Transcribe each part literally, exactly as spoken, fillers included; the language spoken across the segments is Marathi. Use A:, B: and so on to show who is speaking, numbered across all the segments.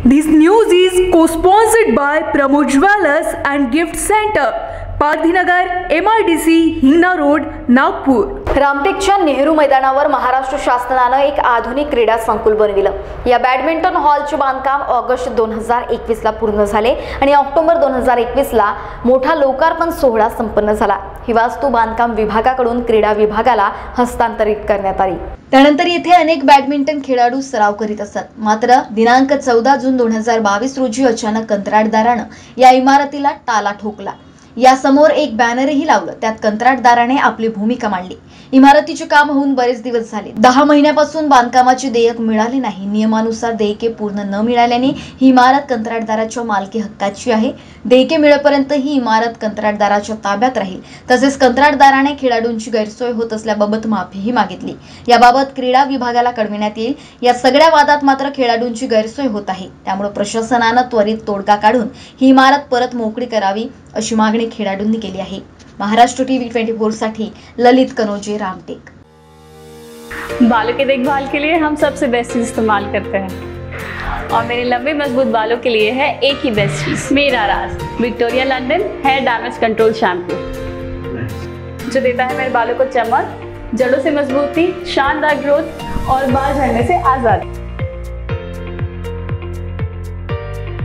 A: This news is co-sponsored by Pramod Jewellers and Gift Center, Pardhinagar, M I D C, Hingna road, Nagpur.
B: रामटेकच्या नेहरू मैदानावर महाराष्ट्र शासनानं एक आधुनिक क्रीडा संकुल बनविलं. या बॅडमिंटन हॉलचे बांधकाम ऑगस्ट दोन हजार एकवीस ला पूर्ण झाले आणि ऑक्टोबर दोन हजार एकवीस ला मोठा लोकार्पण सोहळा संपन्न झाला. ही वास्तू बांधकाम विभागाकडून क्रीडा विभागाला हस्तांतरित करण्यात आली. त्यानंतर येथे अनेक बॅडमिंटन खेळाडू सराव करीत असतात. मात्र दिनांक चौदा जून दोन हजार बावीस रोजी अचानक कंत्राटदारानं या इमारतीला टाला ठोकला. या समोर एक बॅनरही लावलं. त्यात कंत्राटदाराने आपली भूमिका मांडली. इमारतीचे काम होऊन बरेच दिवस झाले. दहा महिन्यापासून बांधकामाचे देयक मिळाले नाही. नियमानुसार देयके पूर्ण न मिळाल्याने ही इमारत कंत्राटदाराच्या मालकी हक्काची आहे. देयके मिळेपर्यंत ही इमारत कंत्राटदाराच्या ताब्यात राहील. तसेच कंत्राटदाराने खेळाडूंची गैरसोय होत असल्याबाबत माफीही मागितली. याबाबत क्रीडा विभागाला कळविण्यात येईल. या सगळ्या वादात मात्र खेळाडूंची गैरसोय होत आहे. त्यामुळे प्रशासनानं त्वरित तोडगा काढून ही इमारत परत मोकळी करावी अशी मागणी खेळाडूंनी केली आहे. महाराष्ट्र टीवी चोवीस साठी ललित कनोजे, रामटेक.
C: बालों की देखभाल के लिए हम सबसे बेस्ट चीज इस्तेमाल करते हैं और मेरे लंबे मजबूत बालों के लिए है एक ही बेस्ट चीज, मेरा Raj Victoria London hair damage control shampoo, जो देता है मेरे बालों को चमक, जड़ों से मजबूती, शानदार ग्रोथ और बाल झड़ने से आजादी.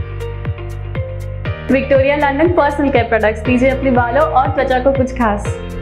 C: Victoria London personal care products, दीजिए अपने बालों और त्वचा को कुछ खास.